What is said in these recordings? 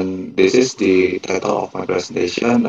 And this is the title of my presentation.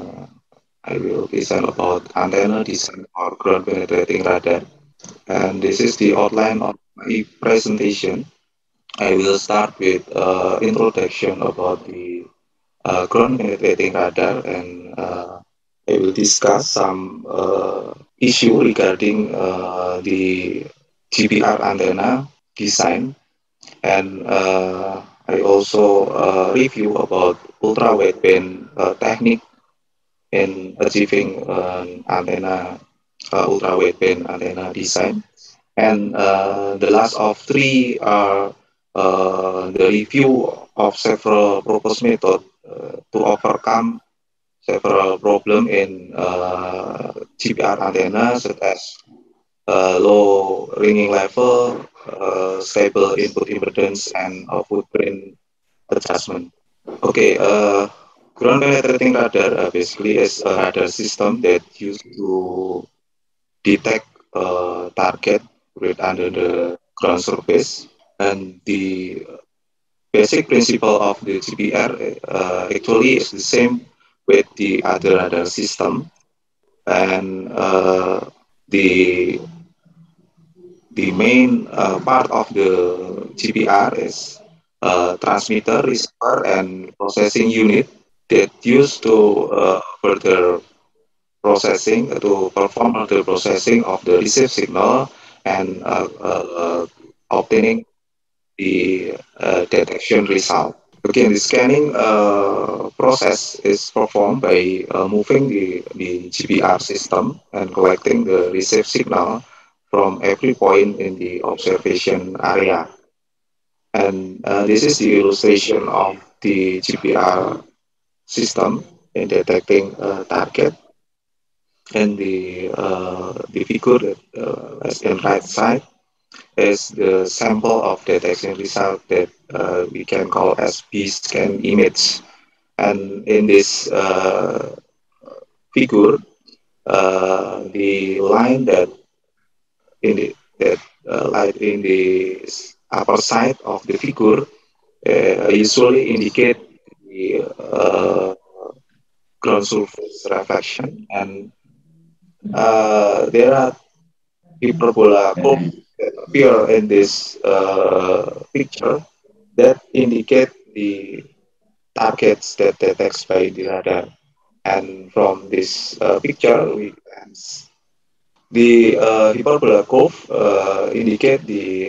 I will present about antenna design for ground penetrating radar. And this is the outline of my presentation. I will start with introduction about the ground penetrating radar, and I will discuss some issue regarding the GPR antenna design, and I also review about ultra wideband technique in achieving antenna ultra wideband antenna design. And the last of three are the review of several proposed methods to overcome several problems in GPR antenna, such as low ringing level, stable input impedance, and footprint adjustment. Okay, ground penetrating radar basically is a radar system that used to detect target right under the ground surface, and the basic principle of the GPR actually is the same with the other radar system, and the the main part of the GPR is transmitter, receiver, and processing unit that used to further processing to perform further processing of the received signal and obtaining the detection result. Again, the scanning process is performed by moving the GPR system and collecting the received signal from every point in the observation area. And this is the illustration of the GPR system in detecting target. And the figure that is in right side is the sample of detection result that we can call as B-scan image. And in this figure, the line that in the that light in the upper side of the figure usually indicate the ground surface reflection, and there are hyperbola curve that appear in this picture that indicate the targets that detects by the radar. And from this picture, we can the hyperbola curve indicate the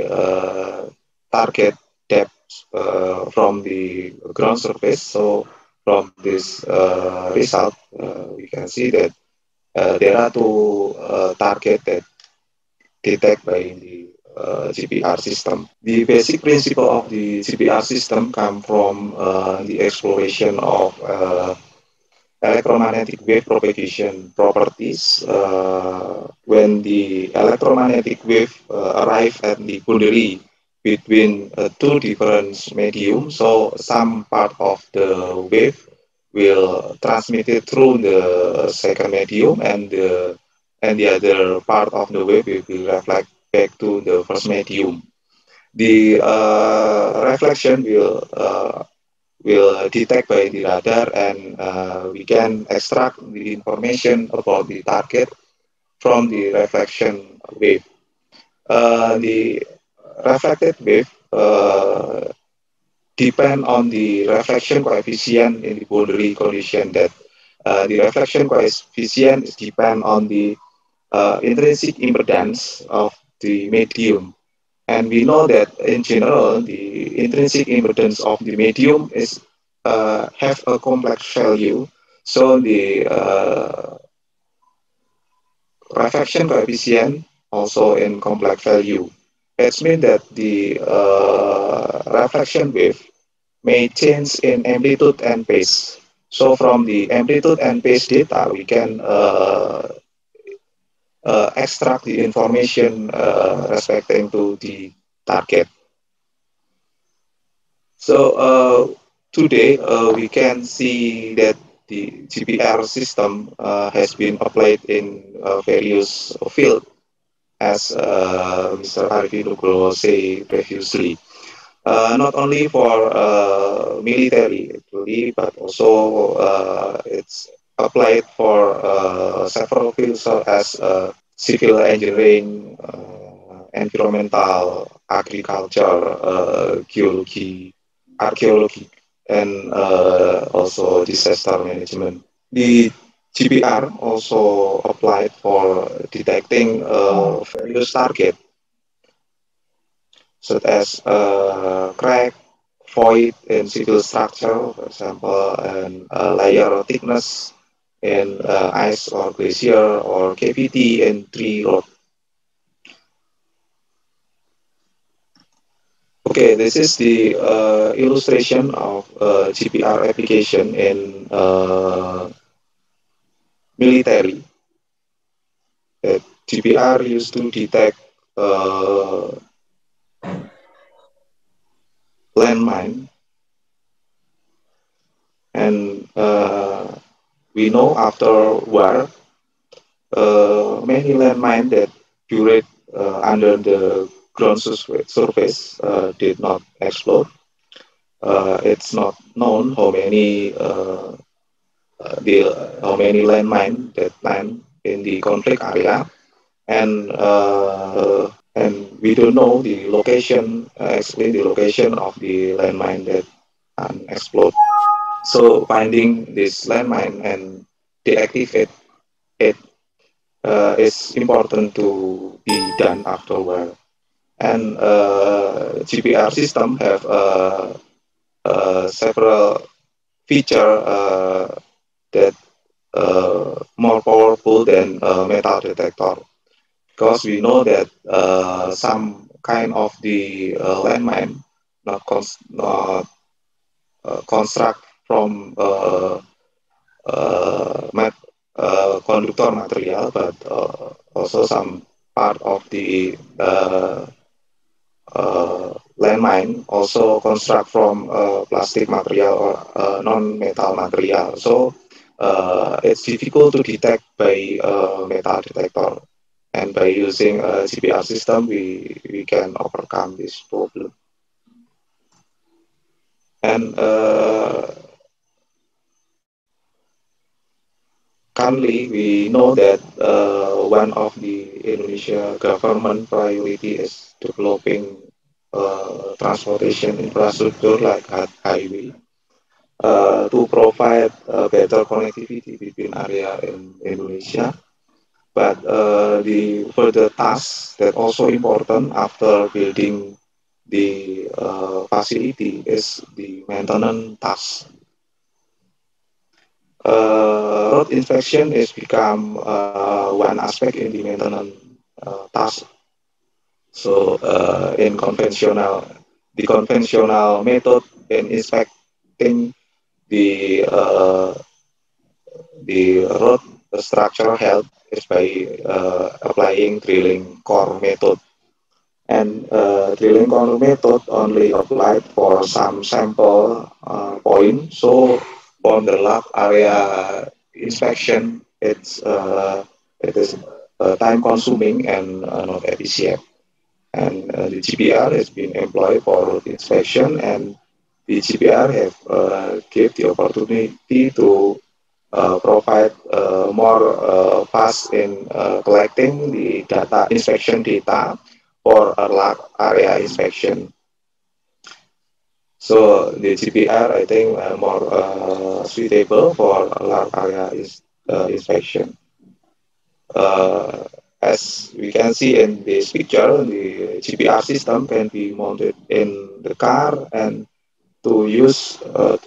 target depth from the ground surface. So from this result, we can see that there are two targets that detect by the GPR system. The basic principle of the GPR system come from the exploration of electromagnetic wave propagation properties. When the electromagnetic wave arrive at the boundary between two different mediums, so some part of the wave will transmit it through the second medium, and the other part of the wave will reflect back to the first medium. The reflection will detect by the radar, and we can extract the information about the target from the reflection wave. The reflected wave depend on the reflection coefficient in the boundary condition. That the reflection coefficient is depend on the intrinsic impedance of the medium. And we know that in general, the intrinsic impedance of the medium is have a complex value. So the reflection coefficient also in complex value. It means that the reflection wave may change in amplitude and phase. So from the amplitude and phase data, we can extract the information respecting to the target. So today we can see that the GPR system has been applied in various fields, as Mr. Arifin Nugroho said previously. Not only for military, generally, but also it's applied for several fields such as civil engineering, environmental, agriculture, geology, archaeology, and also disaster management. The GPR also applied for detecting various targets such as crack, void in civil structure, for example, and layer thickness in ice or glacier or cavity in tree road. Okay, this is the illustration of GPR application in military. GPR used to detect uh, landmine, and we know after war, many landmine that buried under the ground surface did not explode. It's not known how many landmine that land in the conflict area, and we don't know the location, explain the location of the landmine that explode. So finding this landmine and deactivate it is important to be done afterward. And GPR system have several feature that more powerful than metal detector, because we know that some kind of the landmine not construct from mat, conductor material, but also some part of the landmine also construct from plastic material or non-metal material. So it's difficult to detect by metal detector. And by using a GPR system, we can overcome this problem. And currently, we know that one of the Indonesia government priority is developing transportation infrastructure like highway to provide better connectivity between area in Indonesia. But the further task that also important after building the facility is the maintenance task. Road inspection is become one aspect in the maintenance task. So the conventional method in inspecting the uh, the road structural health is by applying drilling core method. And drilling core method only applied for some sample point. So on the lab area inspection, it is time consuming and not efficient. And the GPR has been employed for road inspection, and the GPR have gave the opportunity to provide more fast in collecting the data inspection data for a large area inspection. So the GPR, I think, more suitable for a large area inspection. Uh, as we can see in this picture, the GPR system can be mounted in the car and to use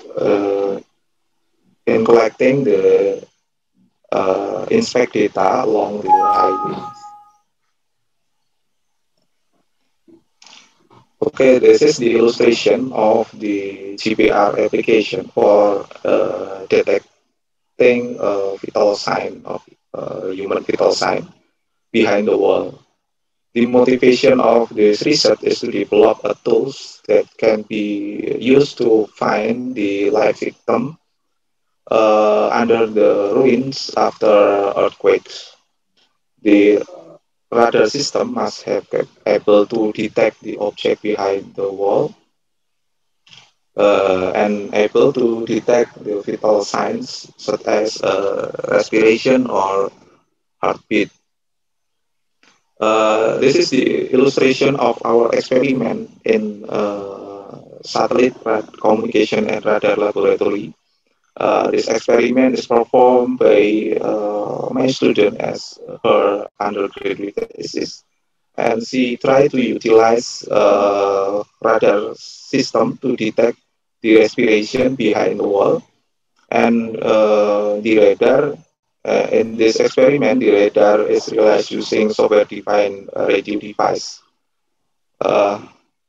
in collecting the inspect data along the highway. Okay, this is the illustration of the GPR application for detecting vital sign of human vital sign behind the wall. The motivation of this research is to develop a tools that can be used to find the live victim under the ruins after earthquakes. The radar system must have able to detect the object behind the wall and able to detect the vital signs such as respiration or heartbeat. This is the illustration of our experiment in satellite communication and radar laboratory. This experiment is performed by my student as her undergraduate thesis, and she tried to utilize radar system to detect the respiration behind the wall, and the radar in this experiment, the radar is realized using software-defined radio device. Uh,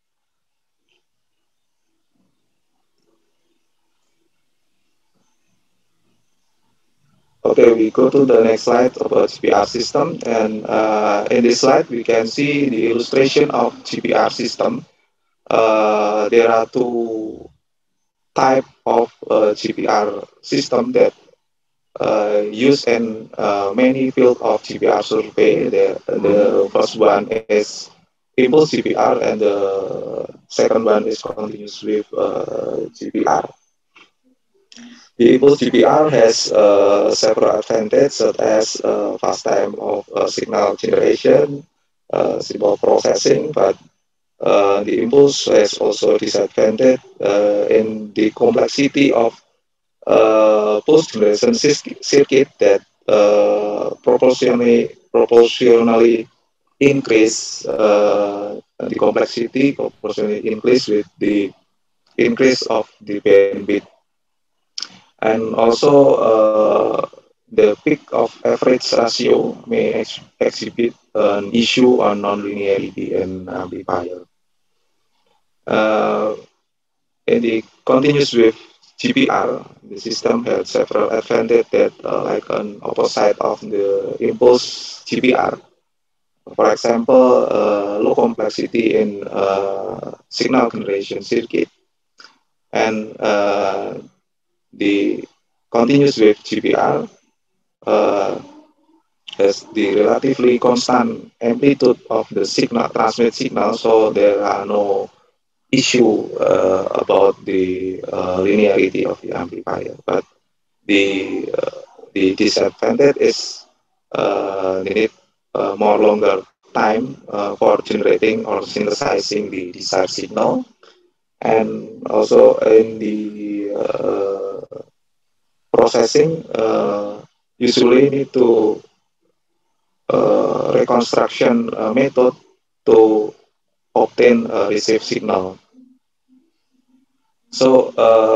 okay, we go to the next slide about GPR system, and in this slide we can see the illustration of GPR system. There are two type of GPR system that used in many field of GPR survey. The first one is impulse GPR, and the second one is continuous wave GPR. The impulse GPR has several advantages such as fast time of signal generation, simple processing, but the impulse has also disadvantage in the complexity of post generation circuit that proportionally increase the complexity proportionally increase with the increase of the bandwidth, and also the peak of average ratio may exhibit an issue on nonlinearity in amplifier. Uh, in the continuous wave GPR, the system had several advantages that like an opposite of the impulse GPR. For example, low complexity in signal generation circuit, and the continuous wave GPR uh, has the relatively constant amplitude of the signal transmit signal, so there are no issue about the linearity of the amplifier. But the disadvantage is they need more longer time for generating or synthesizing the desired signal, and also in the processing usually need to reconstruction method to obtain a received signal. So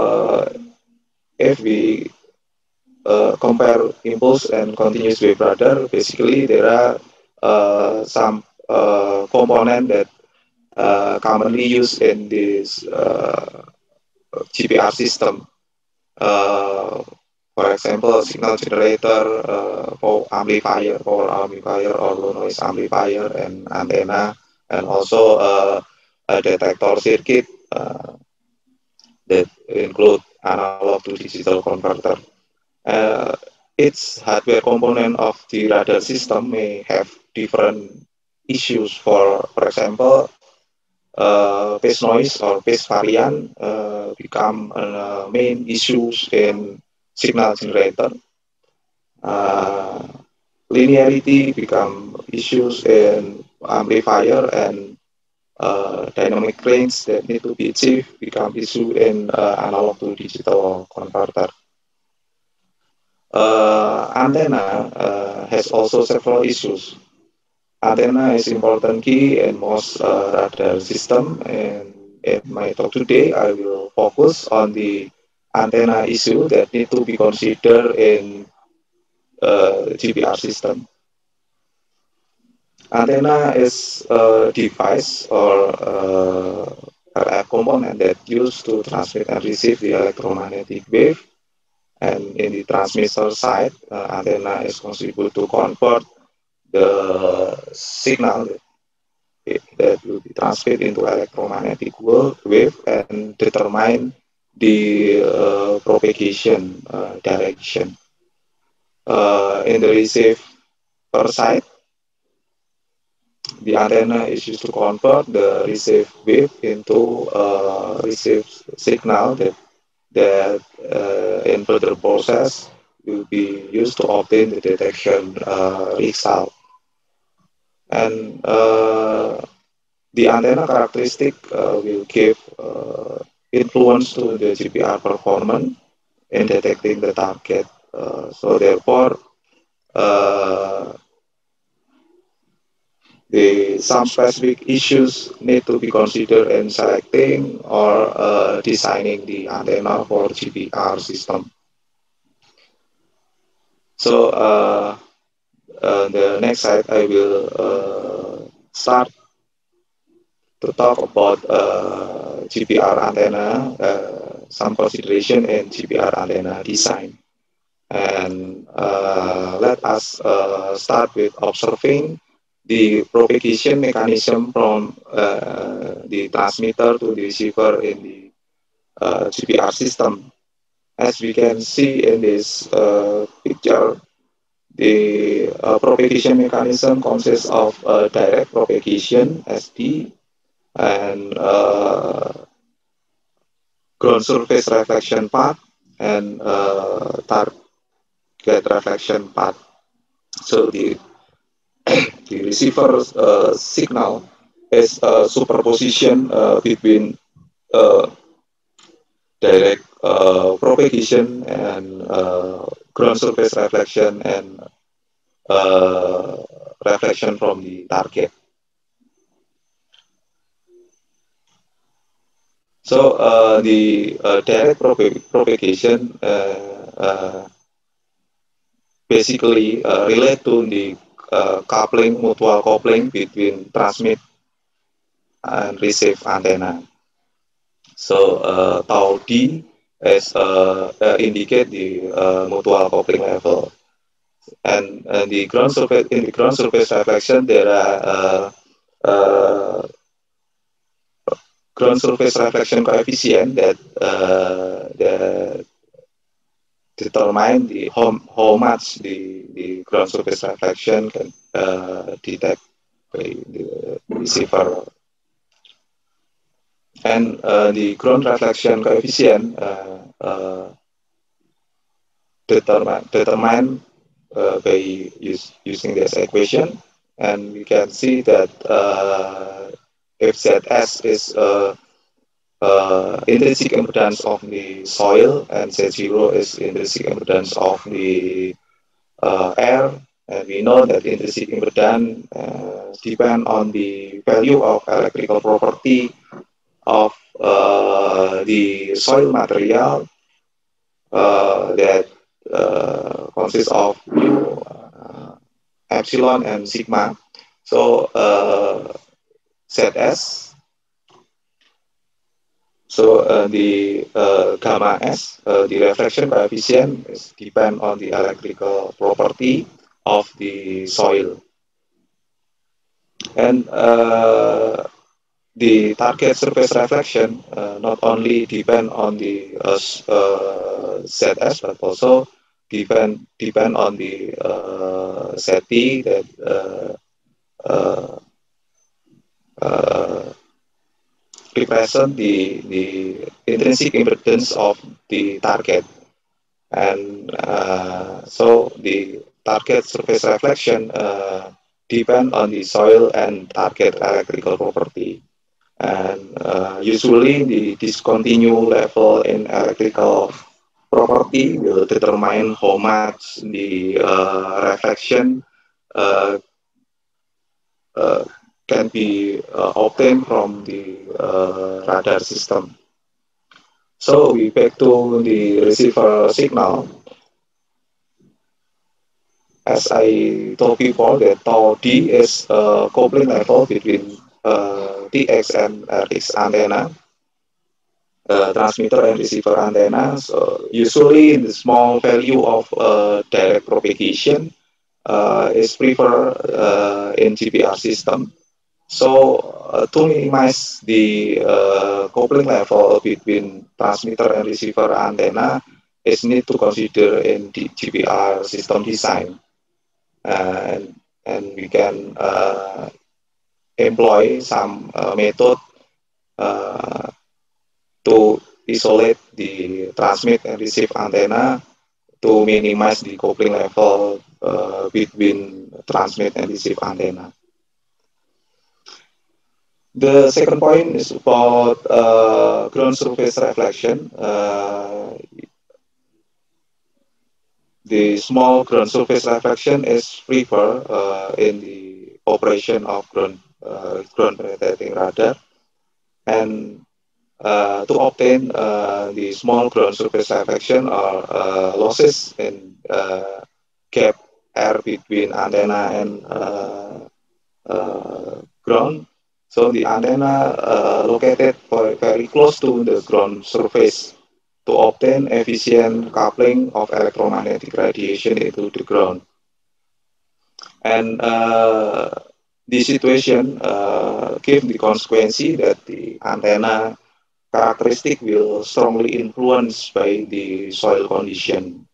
if we compare impulse and continuous wave radar, basically there are some component that commonly used in this GPR system. Uh, for example, signal generator, power amplifier or low noise amplifier, and antenna, and also a detector circuit that include analog to digital converter. Uh, each hardware component of the radar system may have different issues. For example, phase noise or phase variant become main issues in signal generator. Uh, Linearity become issues in amplifier, and dynamic range that need to be achieved become issue in analog to digital converter. Antenna has also several issues. Antenna is important key in most radar system, and in my talk today, I will focus on the antenna issue that need to be considered in GPR system. Antenna is a device or RF component that used to transmit and receive the electromagnetic wave. And in the transmitter side, antenna is contribute to convert the signal that will be transmitted into electromagnetic wave and determine the propagation direction. In the receiver side, the antenna is used to convert the received wave into received signal that in further process will be used to obtain the detection result. And the antenna characteristic will give influence to the GPR performance in detecting the target. So therefore, uh, some specific issues need to be considered in selecting or designing the antenna for GPR system. So the next slide I will start to talk about GPR antenna, some consideration in GPR antenna design. And let us start with observing the propagation mechanism from the transmitter to the receiver in the GPR system. As we can see in this picture, the propagation mechanism consists of direct propagation (SD) and ground surface reflection path and target reflection path. So the receiver signal is a superposition between uh, direct propagation and ground surface reflection and uh, reflection from the target. So the direct propagation basically relate to the mutual coupling between transmit and receive antenna. So tau D is indicate the mutual coupling level, and the ground surface in the ground surface reflection there are ground surface reflection coefficient that determine how much the ground surface reflection can detect by the receiver, and the ground reflection coefficient determined by using this equation, and we can see that if ZS is intrinsic impedance of the soil and Z0 is intrinsic impedance of the air, and we know that intrinsic impedance depend on the value of electrical property of the soil material that consists of mu, epsilon, and sigma. So ZS, so the gamma S, the reflection coefficient is depend on the electrical property of the soil. And the target surface reflection not only depend on the ZS, but also depend on the ZT that represent the intrinsic impedance of the target. And so the target surface reflection depend on the soil and target electrical property. And usually the discontinue level in electrical property will determine how much the reflection uh, uh, can be obtained from the radar system. So we back to the receiver signal. As I told before, that tau D is a coupling level between TX and RX antenna, transmitter and receiver antenna. So usually the small value of direct propagation is preferred in GPR system. So to minimize the coupling level between transmitter and receiver antenna is need to consider in the GPR system design. And we can employ some method uh, to isolate the transmit and receive antenna to minimize the coupling level between transmit and receive antenna. The second point is about ground surface reflection. The small ground surface reflection is preferred in the operation of ground penetrating radar, and to obtain the small ground surface reflection or losses in gap air between antenna and ground. So the antenna located very close to the ground surface to obtain efficient coupling of electromagnetic radiation into the ground. And this situation give the consequence that the antenna characteristic will strongly influenced by the soil condition.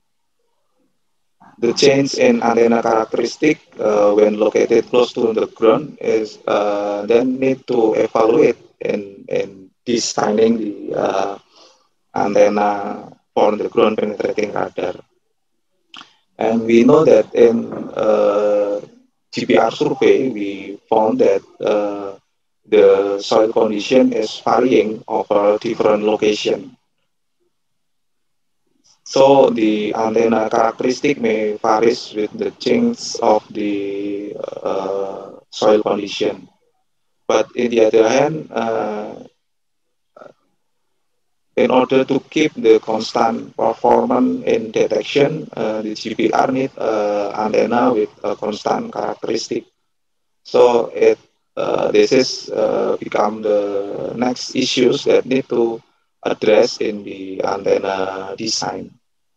The change in antenna characteristic when located close to the ground is then need to evaluate in designing the antenna for the ground penetrating radar. And we know that in GPR survey, we found that the soil condition is varying over different location. So the antenna characteristic may vary with the change of the soil condition. But in the other hand, in order to keep the constant performance in detection, the GPR need antenna with a constant characteristic. So this is become the next issues that need to address in the antenna design.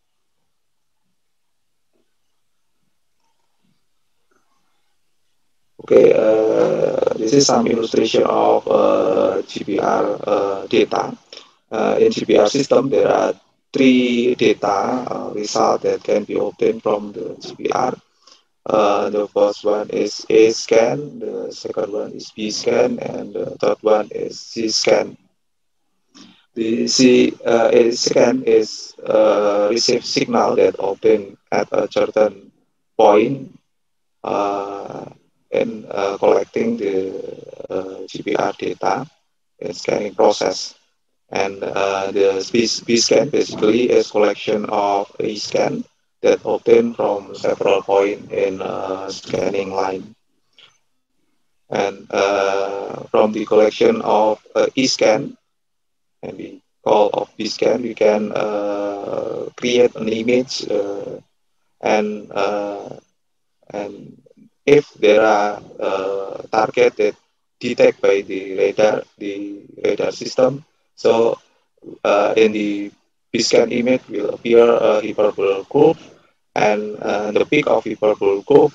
Okay, this is some illustration of GPR data. In GPR system, there are three data result that can be obtained from the GPR. The first one is A scan, the second one is B scan, and the third one is C scan. The A scan is receive signal that obtained at a certain point uh, in collecting the GPR data and scanning process. And the B scan basically is collection of A scan that obtained from several points in scanning line. And from the collection of E scan, and we call of B scan, we can create an image and and if there are target that detected by the radar system, so in the Biscan image will appear a hyperbole curve, and the peak of hyperbole curve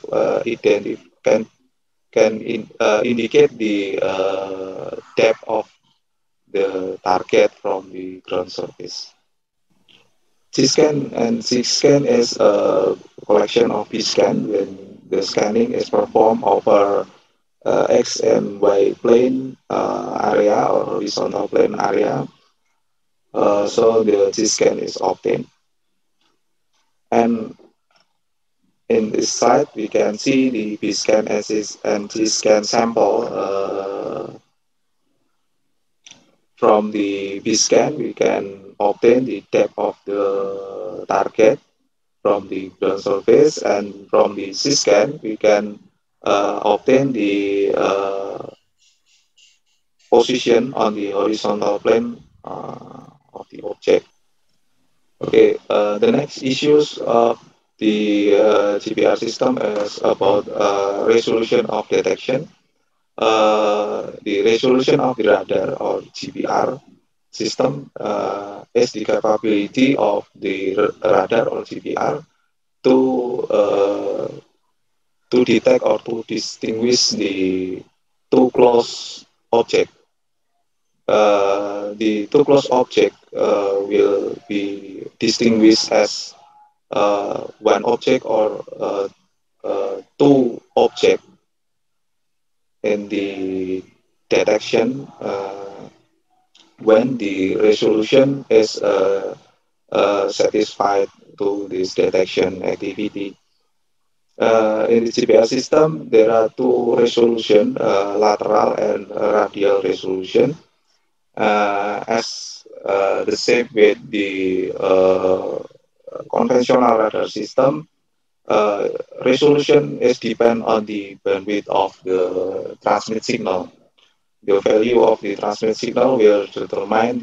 can indicate the depth of the target from the ground surface. C-scan and C-scan is a collection of B-scan when the scanning is performed over X and Y plane area or horizontal plane area. So the C-scan is obtained. And in this slide, we can see the B-scan and C-scan sample. From the B-scan, we can obtain the depth of the target from the ground surface, and from the C-scan, we can obtain the position on the horizontal plane of the object. Okay, the next issues of the GPR system is about resolution of detection. The resolution of the radar or GPR system is the capability of the radar or GPR to detect or to distinguish the two close object. The two close object will be distinguished as one object or two object in the detection when the resolution is satisfied to this detection activity. In the GPR system, there are two resolution, lateral and radial resolution. As the same with the conventional radar system, uh, resolution is depend on the bandwidth of the transmit signal. The value of the transmit signal will determine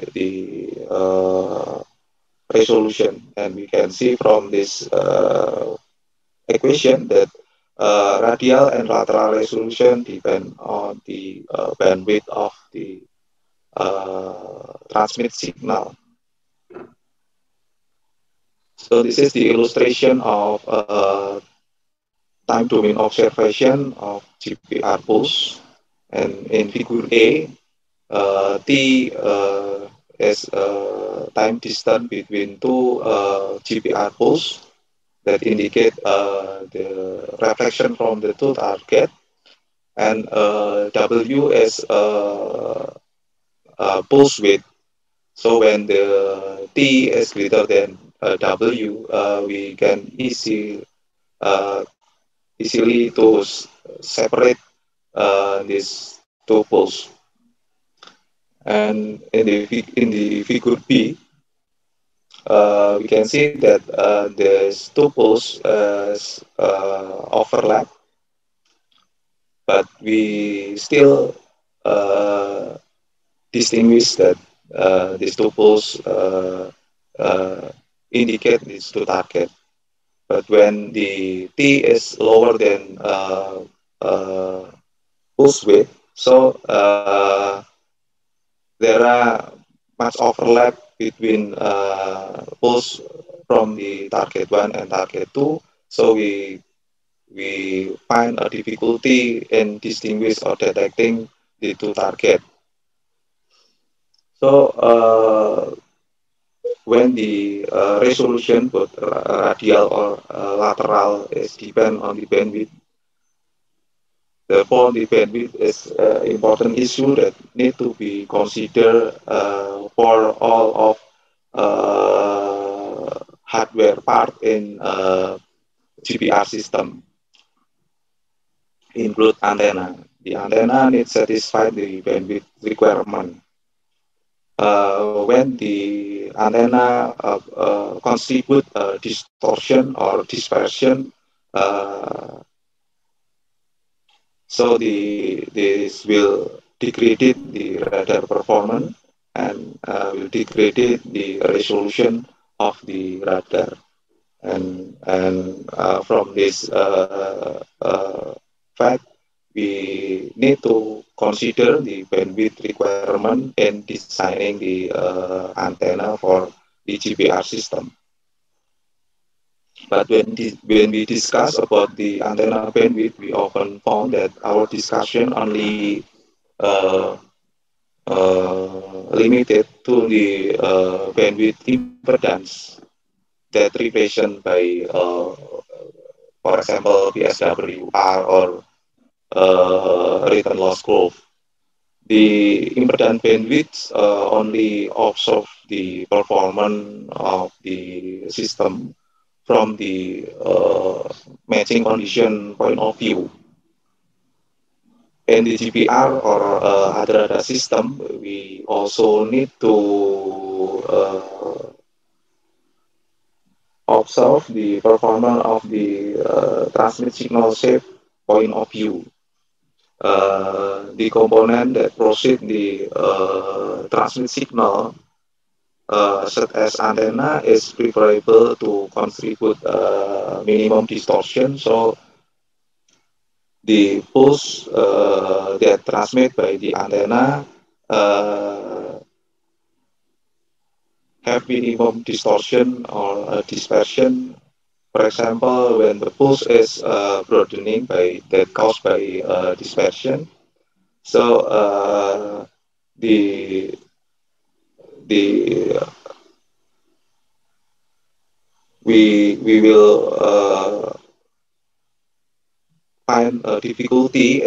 the resolution, and we can see from this equation that radial and lateral resolution depend on the bandwidth of the transmit signal. So this is the illustration of time domain observation of GPR pulse. And in figure A, T is time distance between two GPR pulse that indicate the reflection from the two target, and W is pulse width. So when the T is greater than W, we can uh, easily to separate these two poles. And in the figure B, we can see that these two poles overlap, but we still uh, distinguish that these two poles uh, indicate these two targets. But when the T is lower than pulse width, so there are much overlap between pulse from the target one and target two. So we find a difficulty in distinguish or detecting the two target. So when the resolution both radial or lateral is depend on the bandwidth. Therefore, the bandwidth is an important issue that need to be considered for all of hardware part in GPR system, include antenna. The antenna needs satisfy the bandwidth requirement. When the antenna contribute distortion or dispersion, uh, so this will degrade the radar performance and will degrade the resolution of the radar. And from this fact, we need to consider the bandwidth requirement in designing the antenna for the GPR system. But when we discuss about the antenna bandwidth, we often found that our discussion only uh, limited to the bandwidth impedance that represented by, for example, PSWR or return loss curve. The impedance bandwidth only observe the performance of the system from the matching condition point of view. In the GPR or other data system, we also need to observe the performance of the transmit signal shape point of view. The component that proceed the transmit signal, such as antenna, is preferable to contribute minimum distortion. So the pulse that transmit by the antenna have minimum distortion or dispersion. For example, when the pulse is broadening by that caused by dispersion, so the the we will find find difficulty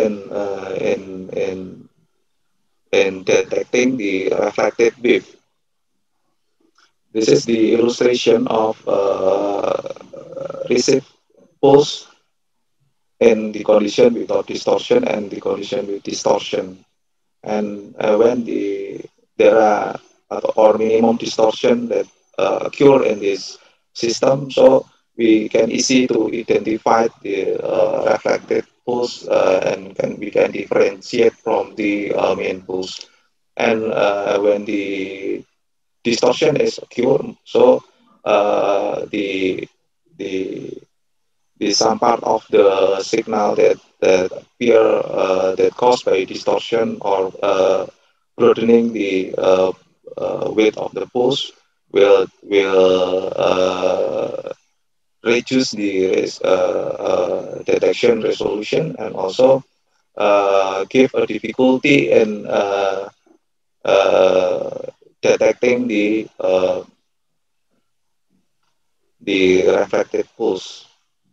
in detecting the reflected wave. This is the illustration of receive pulse in the condition without distortion and the condition with distortion. And when there are or minimum distortion that occur in this system, so we can easy to identify the reflected pulse and we can differentiate from the main pulse. And when the distortion is occurred, so the the some part of the signal that appear that caused by distortion or broadening the width of the pulse will reduce the detection resolution and also give a difficulty in uh, detecting the reflected pulse.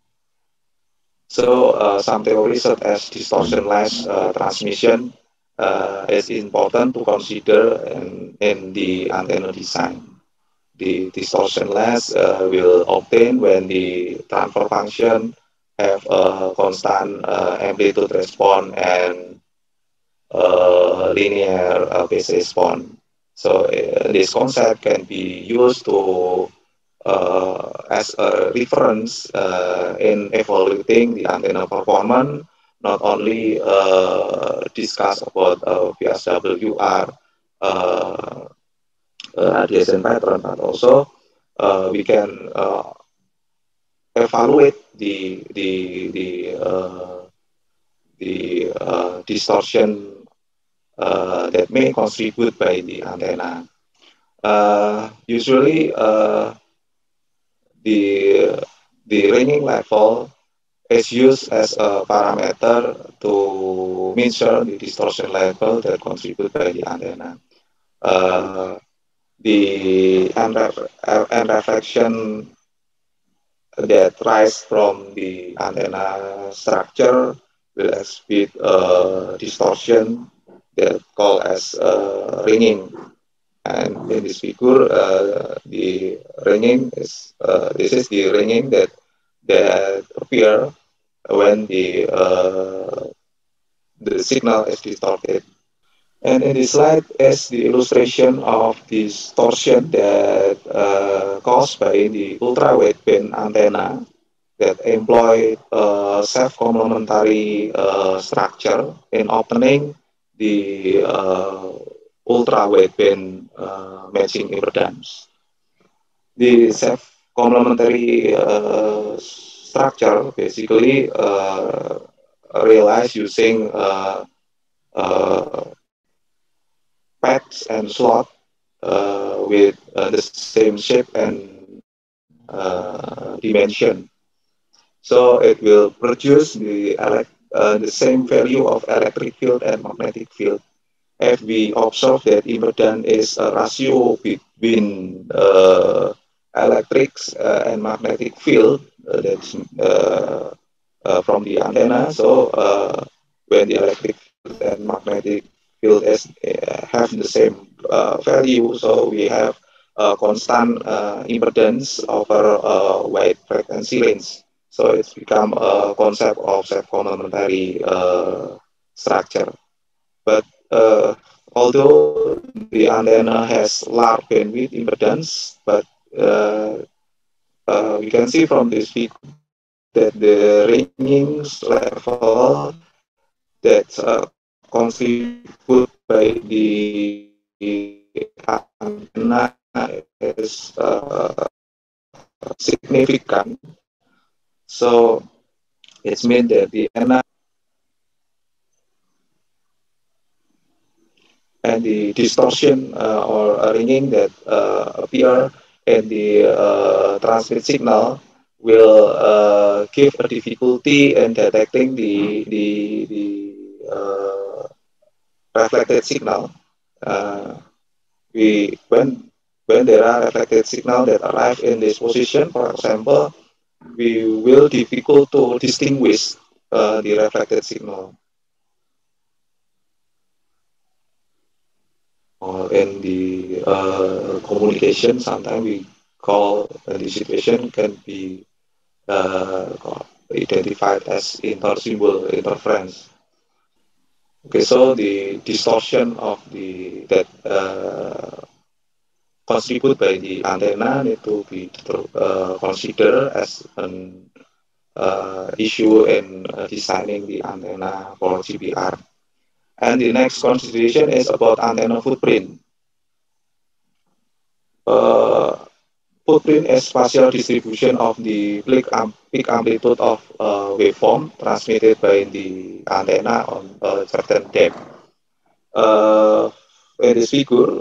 So some theories such as distortionless transmission is important to consider in the antenna design. The distortionless will obtain when the transfer function have a constant amplitude response and linear phase response. So this concept can be used to as a reference in evaluating the antenna performance, not only discuss about VSWR radiation pattern, but also we can evaluate the distortion that may contribute by the antenna. Usually, the ringing level is used as a parameter to measure the distortion level that contribute by the antenna. Uh, the end reflection that rise from the antenna structure will exhibit distortion that called as ringing. And in this figure, the ringing is this is the ringing that appear when the signal is distorted. And in this slide is the illustration of distortion that caused by the ultra wideband antenna that employ self-complementary structure in opening the ultra wideband matching impedance. The self-complementary structure basically realized using pads and slot with the same shape and dimension. So it will produce the same value of electric field and magnetic field. If we observe that impedance is a ratio between electrics and magnetic field that's from the antenna. So when the electric field and magnetic field is, have the same value, so we have constant impedance over a wide frequency range. So it's become a concept of self-complementary structure. But although the antenna has large bandwidth impedance, but we can see from this figure that the ringing level that contributed by the antenna is significant. So it means that the antenna and the distortion or ringing that appear in the transmit signal will give a difficulty in detecting the reflected signal. When there are reflected signal that arrive in this position, for example, we will difficult to distinguish the reflected signal. Or in the communication, sometimes we call the situation can be uh, identified as intersymbol interference. Okay, so the distortion of the that contribute by the antenna need to be considered as an issue in designing the antenna for GPR. And the next consideration is about antenna footprint. Uh, Footprint is spatial distribution of the peak amplitude of waveform transmitted by the antenna on a certain depth. Uh, in this figure,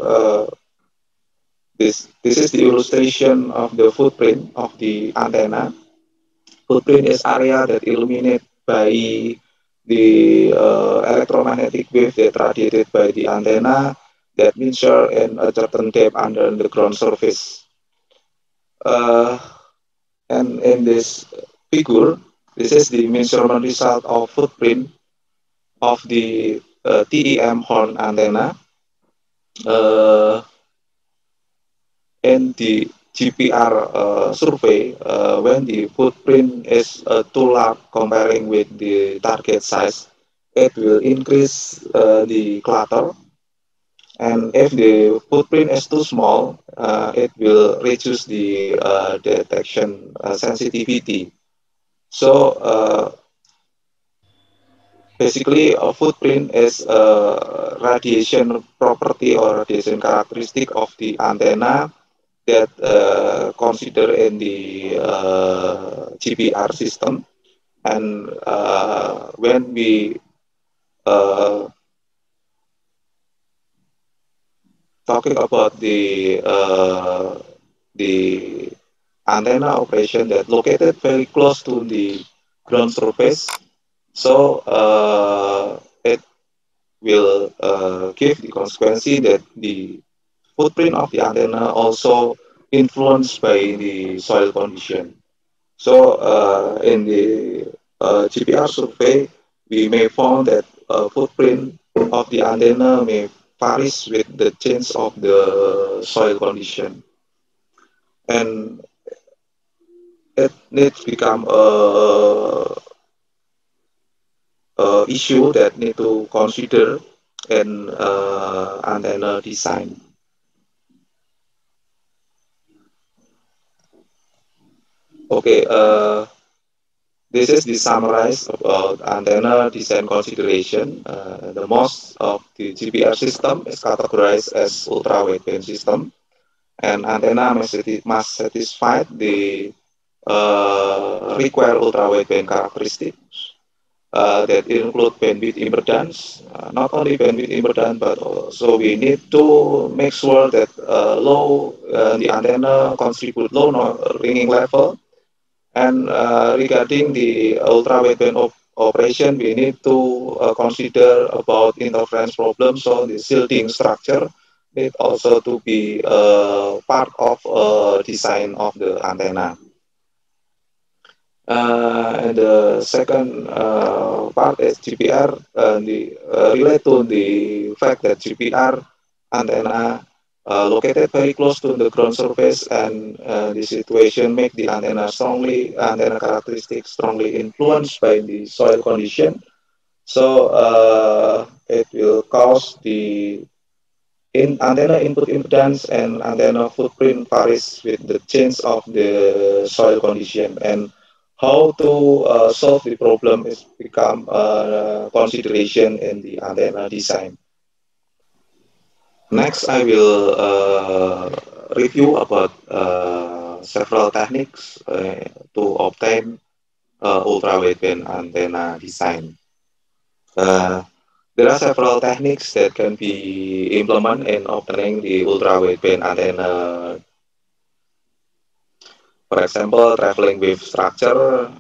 this is the illustration of the footprint of the antenna. Footprint is area that illuminated by the electromagnetic wave that radiated by the antenna that measure in a certain depth under the ground surface. Uh, and in this figure, this is the measurement result of footprint of the TEM horn antenna in the GPR survey. When the footprint is too large comparing with the target size, it will increase the clutter. And if the footprint is too small, it will reduce the detection sensitivity. So basically, a footprint is a radiation property or radiation characteristic of the antenna that considered in the GPR system. And when we uh, talking about the antenna operation that located very close to the ground surface, so it will give the consequence that the footprint of the antenna also influenced by the soil condition. So in the GPR survey, we may found that footprint of the antenna may varies with the change of the soil condition, and it needs become a issue that need to consider in antenna design. Okay, this is the summarize about antenna design consideration. The most of the GPR system is categorized as ultra wideband system, and antenna must satisfy the required ultra wideband characteristics that include bandwidth impedance. Not only bandwidth impedance, but also we need to make sure that the antenna contribute low ringing level. And regarding the ultra wideband operation, we need to consider about interference problems. So the shielding structure need also to be part of design of the antenna. And the second part is GPR, relate to the fact that GPR antenna located very close to the ground surface, and the situation make the antenna characteristics strongly influenced by the soil condition. So it will cause the antenna input impedance and antenna footprint varies with the change of the soil condition, and how to solve the problem is become a consideration in the antenna design. Next, I will review about several techniques to obtain ultra wideband antenna design. Uh, there are several techniques that can be implemented in obtaining the ultra wideband antenna. For example, traveling wave structure,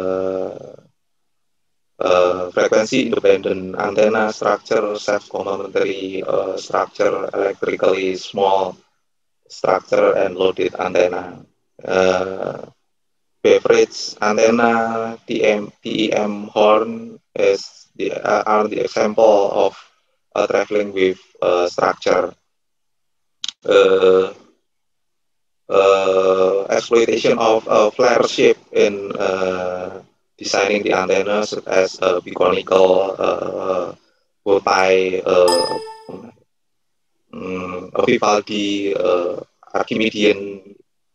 frequency independent antenna structure, self-complementary structure, electrically small structure, and loaded antenna. Uh, average antenna, TEM horn are the example of a traveling wave structure. Uh, Exploitation of flare shape in designing the antenna, such as biconical, bow tie, Vivaldi, Archimedean,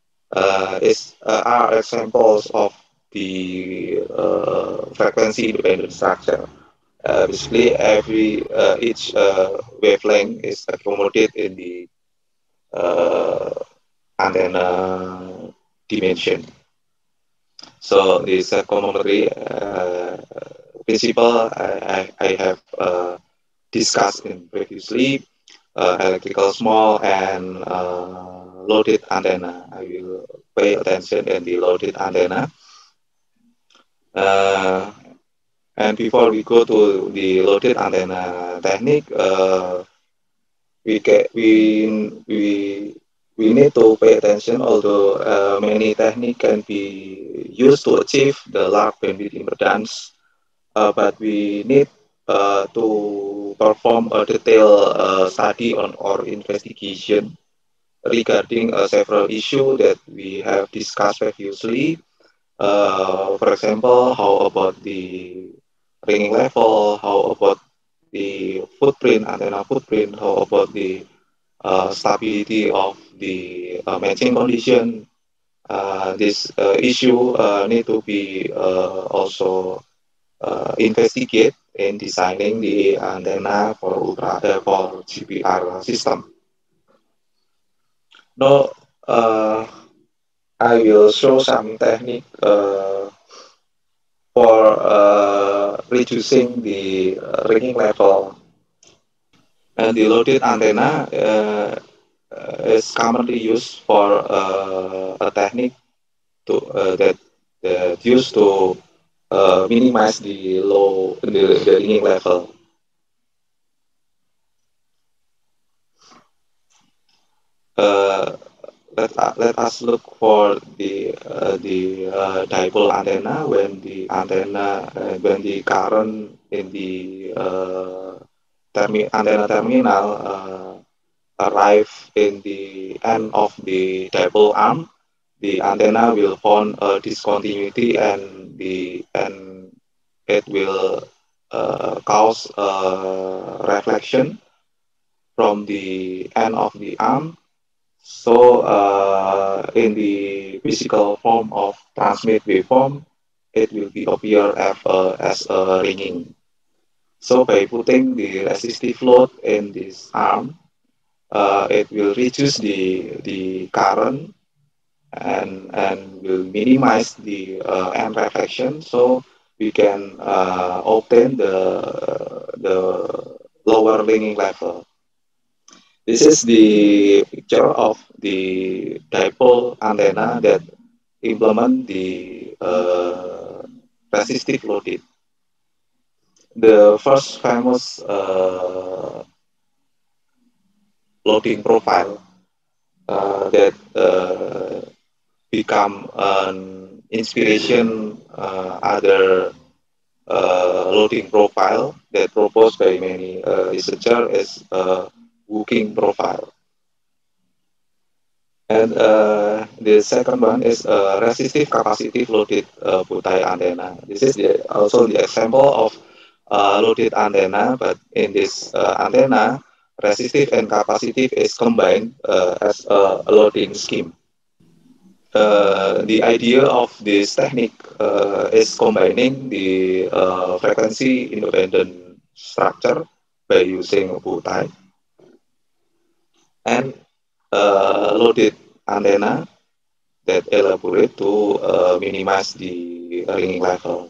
are examples of the frequency independent structure. Basically, each wavelength is accommodated in the uh, antenna dimension. So this complementary principle I have discussed in previously, electrical small and loaded antenna. I will pay attention in the loaded antenna. Uh, and before we go to the loaded antenna technique, we, ca- we need to pay attention, although many techniques can be used to achieve the large bandwidth impedance, but we need to perform a detailed study on or investigation regarding several issues that we have discussed previously. For example, how about the ringing level, how about the footprint, antenna footprint, how about the stability of the matching condition. This issue need to be also investigate in designing the antenna for GPR system. Now, I will show some technique for reducing the ringing level. And the loaded antenna is commonly used for a technique that used to minimize the ringing level. Uh, let us look for the dipole antenna when the current in the antenna terminal arrive in the end of the dipole arm. The antenna will form a discontinuity and it will cause a reflection from the end of the arm. So in the physical form of transmit waveform, it will be appear as a ringing. So by putting the resistive load in this arm, it will reduce the current and will minimize the end reflection. So we can obtain the lower ringing level. This is the picture of the dipole antenna that implement the resistive loaded. The first famous loading profile that become an inspiration other loading profile that proposed by many researchers is Woking profile. And the second one is resistive capacitive loaded bow-tie antenna. This is also the example of loaded antenna, but in this antenna, resistive and capacitive is combined as a loading scheme. The idea of this technique is combining the frequency independent structure by using bow-tie and loaded antenna that elaborate to minimize the ringing level.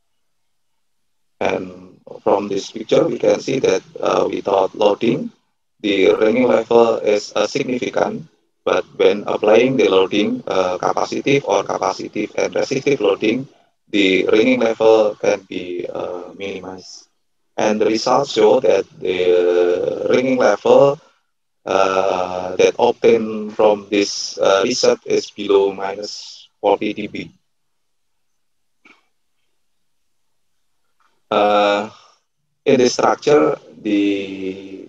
And from this picture, we can see that without loading, the ringing level is significant. But when applying the loading, capacitive or capacitive and resistive loading, the ringing level can be minimized. And the results show that the ringing level that obtained from this research is below minus 40 dB. Uh, in this structure, the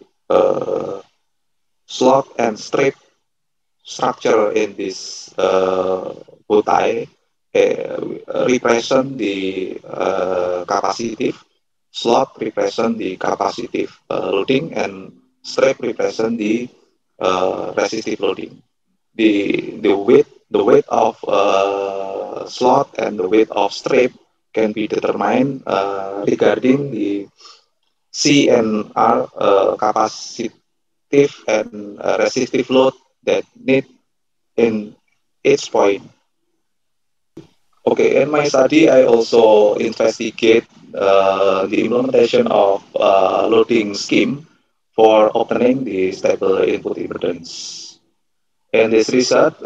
slot and strip structure in this butai represent the capacitive, slot represent the capacitive loading, and strip represent the resistive loading. The weight of slot and the weight of strip can be determined regarding the C and R capacitive and resistive load that need in each point. Okay, in my study, I also investigate the implementation of loading scheme for obtaining the stable input impedance. In this research,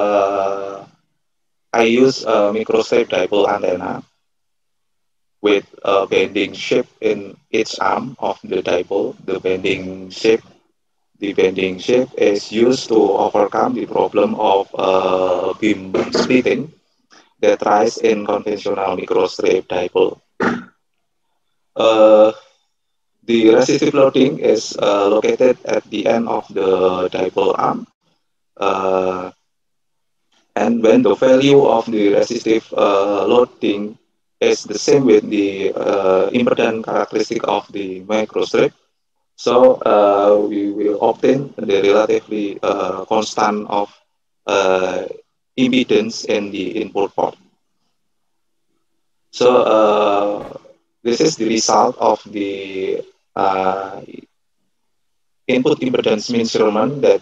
I use a microstrip dipole antenna with a bending shape in each arm of the dipole. The bending shape is used to overcome the problem of beam splitting that rise in conventional microstrip dipole. Uh, the resistive loading is located at the end of the dipole arm. Uh, and when the value of the resistive loading is the same with the impedance characteristic of the microstrip, so we will obtain the relatively constant of uh, impedance in the input port. So this is the result of the input impedance measurement that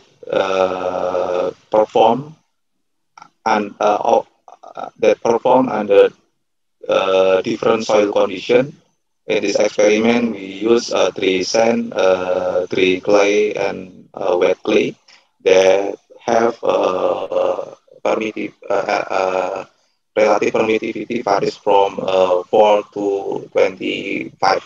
perform and that perform under different soil condition. In this experiment, we use three sand, three clay, and wet clay that have relative permittivity varies from 4 to 25.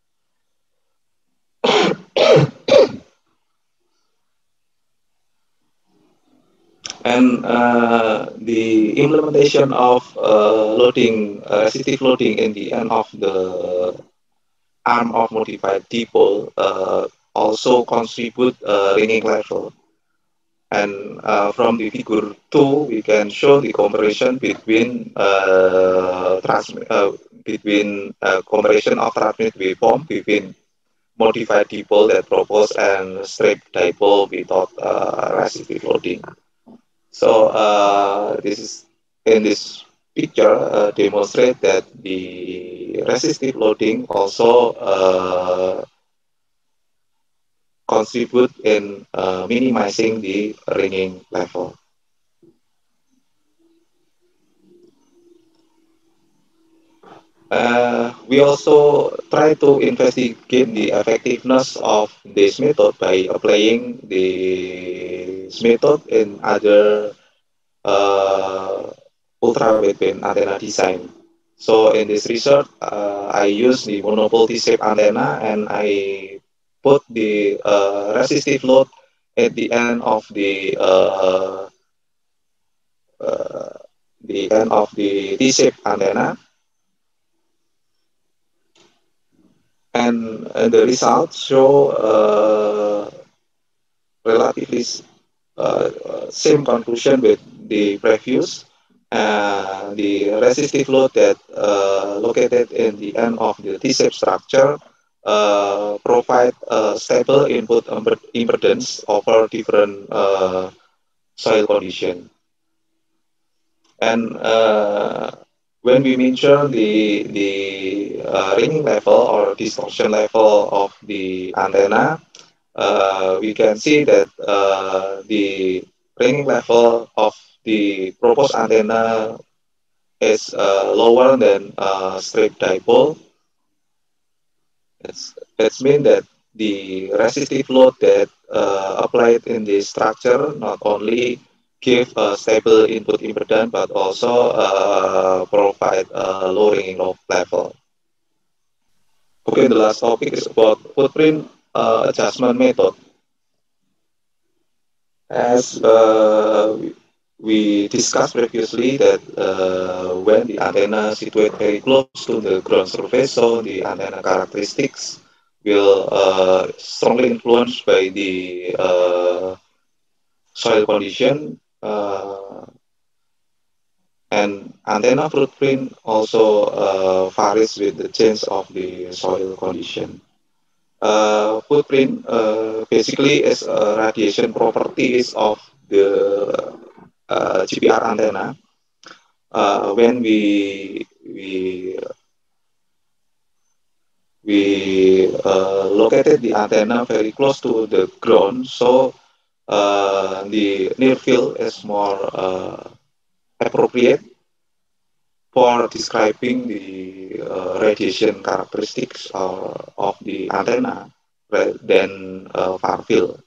And the implementation of resistive loading in the end of the arm of modified dipole also contribute ringing level. And from the figure 2, we can show the comparison between comparison of transmit waveform between modified dipole that propose and strip dipole without resistive loading. So this is in this picture demonstrate that the resistive loading also contribute in minimizing the ringing level. We also try to investigate the effectiveness of this method by applying this method in other ultra wideband antenna design. So in this research, I use the monopole T-shape antenna and I put the resistive load at uh, the end of the T-shape antenna, and the results show relatively same conclusion with the previous. The resistive load that located in the end of the T-shape structure provide stable input impedance over different soil condition. And when we measure the ringing level or distortion level of the antenna, we can see that the ringing level of the proposed antenna is lower than strip dipole. It's mean that the resistive load that applied in this structure not only give a stable input impedance but also provide a low ringing level. Okay, the last topic is about footprint adjustment method. As we discussed previously that when the antenna situate very close to the ground surface, so the antenna characteristics will strongly influenced by the soil condition, and antenna footprint also varies with the change of the soil condition. Footprint basically is radiation properties of the GPR antenna. When we located the antenna very close to the ground, so the near field is more appropriate for describing the radiation characteristics of the antenna rather than far field.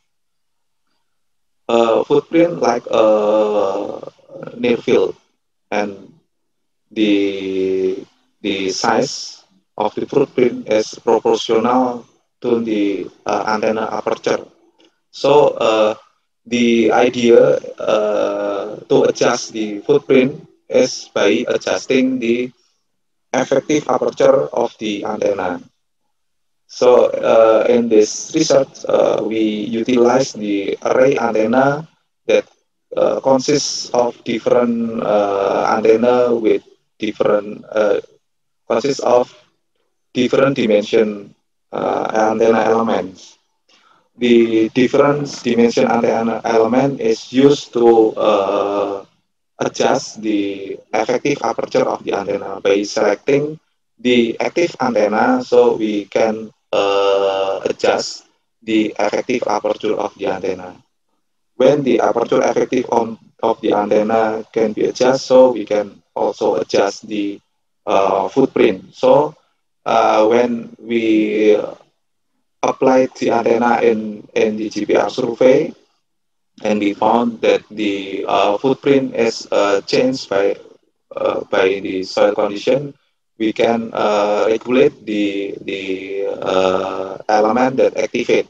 Footprint like near field, and the the size of the footprint is proportional to the antenna aperture. So the idea to adjust the footprint is by adjusting the effective aperture of the antenna. So in this research, we utilize the array antenna that consists of different antenna with different consists of different dimension antenna elements. The different dimension antenna element is used to adjust the effective aperture of the antenna by selecting the active antenna, so we can adjust the effective aperture of the antenna. When the aperture effective of the antenna can be adjusted, so we can also adjust the footprint. So when we applied the antenna in the GPR survey, and we found that the footprint is changed by the soil condition, we can regulate the element that activate.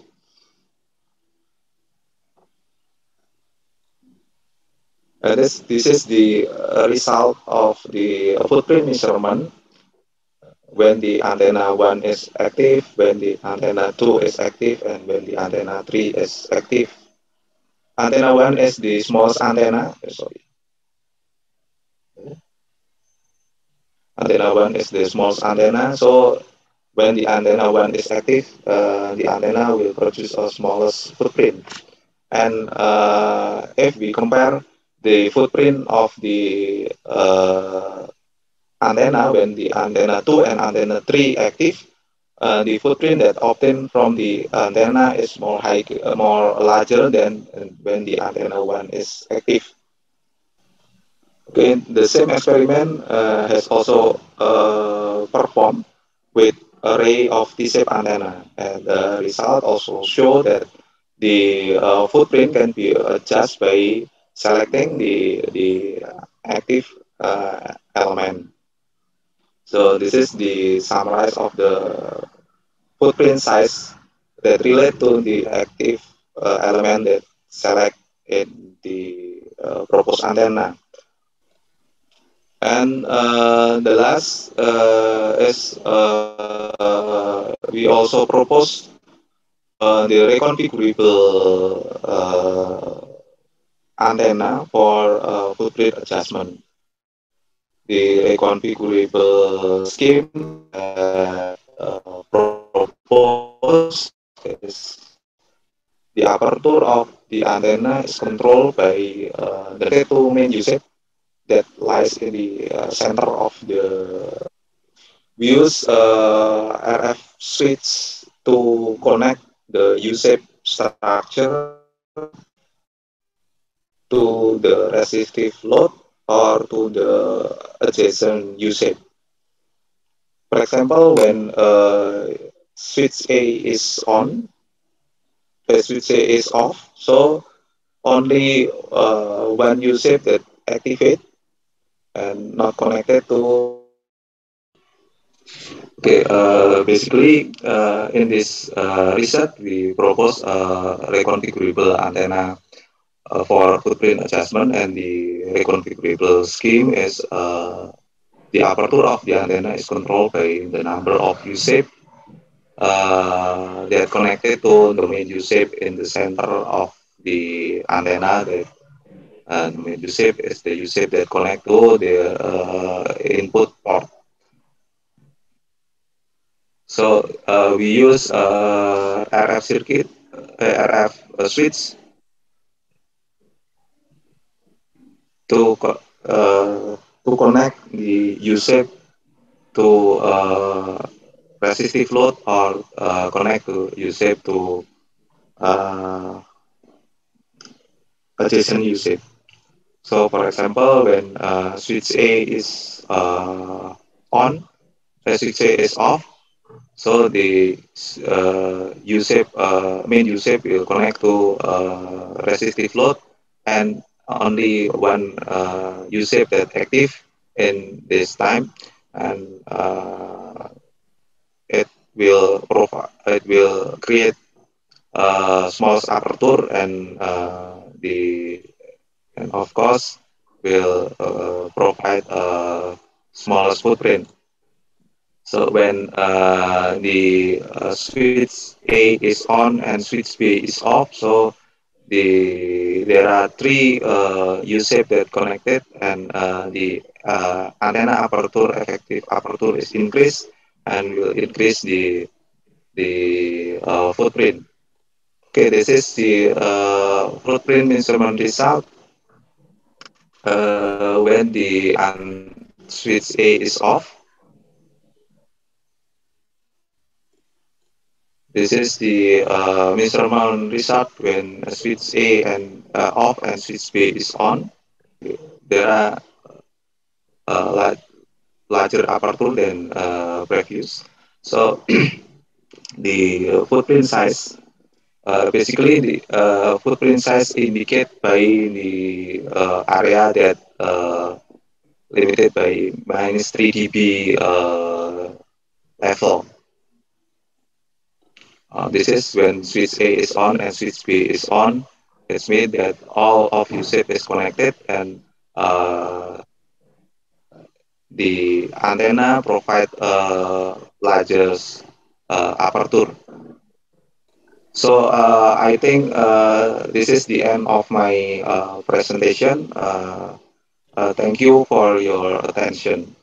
This is the result of the footprint measurement when the antenna 1 is active, when the antenna 2 is active, and when the antenna 3 is active. Antenna 1 is the smallest antenna. Sorry. Antenna 1 is the smallest antenna. So when the antenna 1 is active, the antenna will produce a smallest footprint. And if we compare the footprint of the antenna when the antenna 2 and antenna 3 active, the footprint that obtained from the antenna is more larger than when the antenna 1 is active. Okay, the same experiment has also performed with array of T-shaped antenna, and the result also show that the footprint can be adjusted by selecting the active element. So this is the summarize of the footprint size that relate to the active element that select in the proposed antenna. And the last is we also propose the reconfigurable antenna for footprint adjustment. The reconfigurable scheme proposed is the aperture of the antenna is controlled by the two main usage that lies in the center of the. We use RF switch to connect the U-shape structure to the resistive load or to the adjacent U-shape. For example, when switch A is on, switch A is off, so only one U-shape that activate and not connected to. Okay, basically in this research we propose a reconfigurable antenna for footprint adjustment, and the reconfigurable scheme is the aperture of the antenna is controlled by the number of U-shape that connected to the main U-shape in the center of the antenna. That the main U-shape is the U-shape that connect to the input port. So we use RF circuit, RF switch to to connect the U-shape to resistive load, or connect to U-shape to uh, adjacent U-shape. So for example, when switch A is on, switch A is off, so the U-shape, main U-shape will connect to resistive load, and only one U-shape that active in this time, and it will create a small aperture, and and of course will provide a smallest footprint. So when the switch A is on and switch B is off, so there are three U-shape that connected, and the antenna aperture, effective aperture, is increased, and will increase the footprint. Okay, this is the footprint measurement result when the switch A is off. This is the measurement result when switch A and off and switch B is on. There are uh, larger aperture than previous. So the footprint size, basically the footprint size indicate by the area that limited by minus 3 dB level. This is when switch A is on and switch B is on. It means that all of U-shape is connected, and the antenna provide largest aperture. So I think this is the end of my presentation. Thank you for your attention.